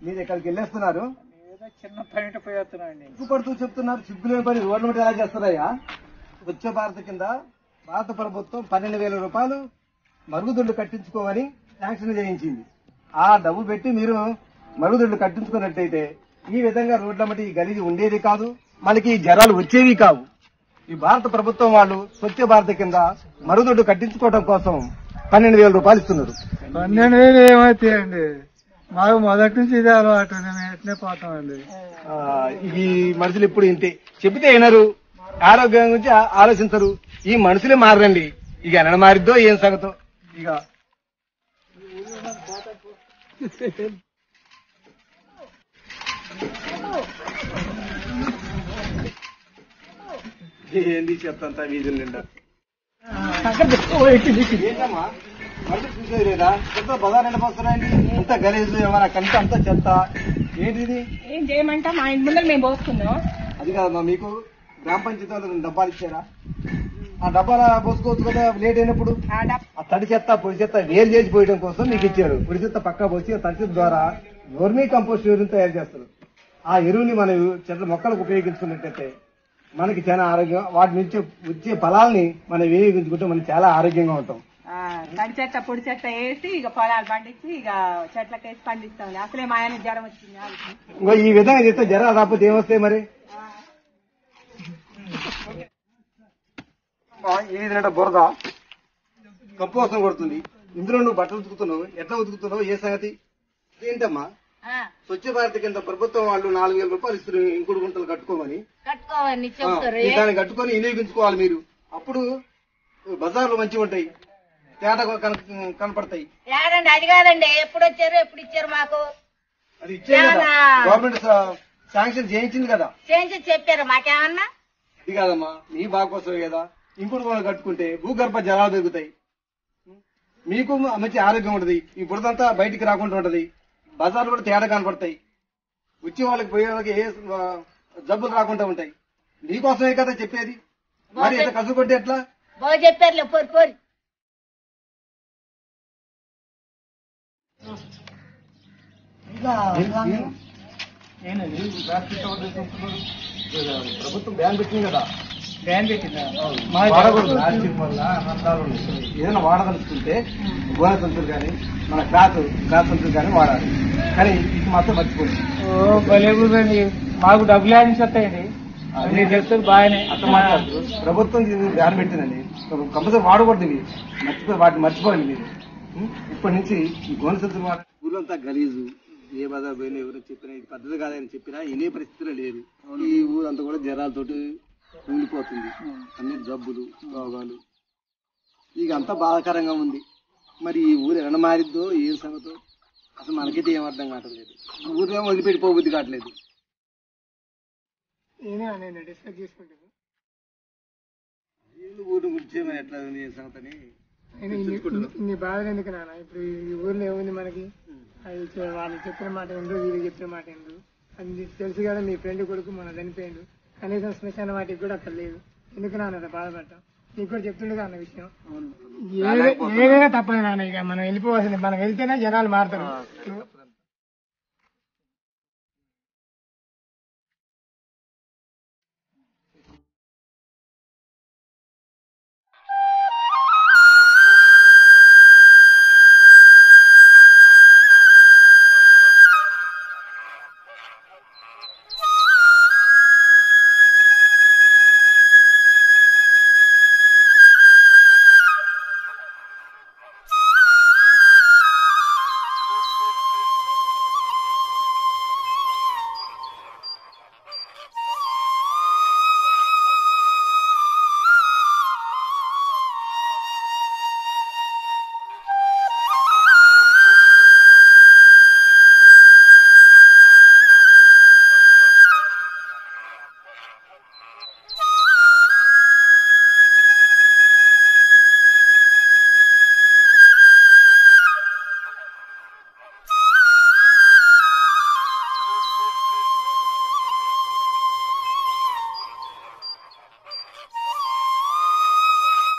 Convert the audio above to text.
మీరు ఎక్కడికి వెళ్ళేస్తున్నారు? చిన్న పని పోయేస్తున్నాండి. సిగ్గుపడుతూ చెప్తున్నారు. సిగ్గులేని పని రోడ్ల మీద ఎలా చేస్తారయ్యా? స్వచ్ఛ భారత్ కింద భారత ప్రభుత్వం 12,000 రూపాయలు మరుగుదొడ్లు కట్టించుకోమని శాంక్షన్ చేయించింది. ఆ డబ్బు పెట్టి మీరు మరుగుదొడ్లు కట్టించుకున్నట్టయితే ఈ విధంగా రోడ్ల మట్టి ఈ గలీజు ఉండేది కాదు, మనకి జ్వరాలు వచ్చేవి కావు. ఈ భారత ప్రభుత్వం వాళ్ళు స్వచ్ఛ భారత్ కింద మరుగుదొడ్డు కట్టించుకోవడం కోసం 12,000 రూపాయలు ఇస్తున్నారు. 12,000 ఏమైతాయండి? మాకు మొదటి నుంచి ఇదే అలవాటు, మేము ఎట్నే పోతామండి. ఈ మనుషులు ఇప్పుడు ఇంతే చెబితే వినరు, ఆరోగ్యం గురించి ఆలోచించరు. ఈ మనుషులే మారండి. ఇక ఎన్న మారిద్దో ఏం సంగతో. ఇక ఏంది చెత్తంతా వీధుల నిండా. ఏంటమ్మా మనుషులు చూసేది లేదా? చెత్త బజార్ ఎండపోస్తున్నాయండి. అంతా గలీజు, ఏమైనా కంటే అంతా చెత్త. ఏంటిది? ఏం చేయమంటా? మా ఇంటి ముందర మేము పోసుకుందాం. అది కాదమ్మా, మీకు గ్రామ పంచాయతీ వాళ్ళు డబ్బాలు ఇచ్చారా? ఆ డబ్బాలు పోసుకోవచ్చు కదా లేట్ అయినప్పుడు. ఆ తడి చెత్త పొడి చెత్త వేరు చేసి పోయడం కోసం మీకు ఇచ్చారు. పొడి చెత్త పక్కా పోసి తడి చెత్త ద్వారా వర్మీ కంపోస్ట్ ఎరువుని తయారు చేస్తారు. ఆ ఎరువుని మనం చెట్ల మొక్కలకు ఉపయోగించుకున్నట్టయితే మనకి చాలా ఆరోగ్యం, వాటి నుంచి వచ్చే ఫలాల్ని మనం వినియోగించుకుంటే మనం చాలా ఆరోగ్యంగా ఉంటాం. తడి చెత్త పొడి చెత్త వేసి ఇక పొలాలు పండించి ఇక చెట్లకి వేసి పండిస్తాం. అసలే మా ఆయన జ్వరం వచ్చింది. ఇంకో ఈ విధంగా చేస్తే జ్వరాలు రాకపోతే ఏమొస్తాయి మరి? ఏదంటే బురద కప్పు కోసం కొడుతుంది. ఇందులో నువ్వు బట్టలు ఉతుకుతున్నావు, ఎట్లా ఉతుకుతున్నావు, ఏ సంగతి ఏంటమ్మా? స్వచ్ఛ భారత్ కింద ప్రభుత్వం వాళ్ళు 4,000 రూపాయలు ఇస్తున్నారు ఇంకుడు గుంటలు కట్టుకోమని. దాన్ని కట్టుకొని వినియోగించుకోవాలి మీరు. అప్పుడు బజార్లు మంచిగా ఉంటాయి, తేడా కనపడతాయి. అది కాదండి, ఎప్పుడు వచ్చారు ఎప్పుడు ఇచ్చారు మాకు? అది ఇచ్చేది గవర్నమెంట్ శాంక్షన్ చేయించింది కదా. చేయించి చెప్పారు మాకేమన్నా? ఇది కాదమ్మా, నీ బాగా కోసమే కదా. ఇంకుడు గుంటలు కట్టుకుంటే భూగర్భ జలాలు పెరుగుతాయి, మీకు మంచి ఆరోగ్యం ఉంటది. ఈ బురదంతా బయటికి రాకుండా ఉంటది. బజార్లు కూడా తేడా కనపడతాయి. వచ్చే వాళ్ళకి పోయే వాళ్ళకి ఏ జబ్బులు రాకుండా ఉంటాయి. నీకోసమే కదా చెప్పేది. మరి ఎంత కసుకుంటే ఎట్లా? బాగా చెప్పారులే, పోరి పోరి. ప్రభుత్వం బ్యాన్ పెట్టింది కదా. బ్యాన్ పెట్టిందా? వాడకూడదు. ప్లాస్టిక్ వల్ల అనర్థాలు ఉన్నాయి. ఏదైనా వాడదలుచుకుంటే గోనె సంచులు కానీ మన క్లాత్ సంచులు కానీ వాడాలి. కానీ ఇది మాత్రం మర్చిపోయింది. భలే కూడండి, మాకు డబ్బులు ఆడించి వస్తాయండి. మీరు చెప్తారు బాగానే. అట్లా మాట్లాడదు. ప్రభుత్వం బ్యాన్ పెట్టిందండి, కంపల్సరీ వాడకూడదు. ఇవి వాటిని మర్చిపోండి మీరు. ఇప్పటి నుంచి ఈ గోనె సంచులు వాడ. ఊళ్ళంతా గలీజు. ఏ బజార్ పోయినా ఎవరు చెప్పినా ఇది పద్ధతి కాదని చెప్పినా ఇనే పరిస్థితిలో లేదు. ఈ ఊరంతా కూడా జ్వరాలతోటి ఉండిపోతుంది. అన్ని జబ్బులు రోగాలు, ఇక అంతా బాధాకరంగా ఉంది. మరి ఈ ఊరు ఎలా మారిద్దో ఏం సంగతో అసలు మనకైతే ఏం అర్థం కావట్లేదు. ఊరేమో వదిలిపెట్టిపోబుద్ది కావట్లేదు. డిస్కస్ చేసుకుంటాను ఊరి గురించి ఎట్లా ఉంది సంగతని. ఇన్ని బాధలు ఎందుకు నాన్న? ఇప్పుడు ఈ ఊర్లో ఏముంది మనకి? అది వాళ్ళు చెప్పిన మాట ఏందో, వీళ్ళు చెప్పిన మాట ఏందో అది తెలుసు కదా. మీ ఫ్రెండ్ కొడుకు మన చనిపోయిండు, కనీసం శ్మశాన వాటికి కూడా అక్కడ లేదు. ఎందుకు నాన్న బాధపడతాం? నీకు కూడా చెప్తుండగా అన్న విషయం. ఏదైనా తప్పదు నాన్న. ఇక మనం వెళ్ళిపోవాల్సింది. మనం వెళ్తేనే జనాలు మారుతారు.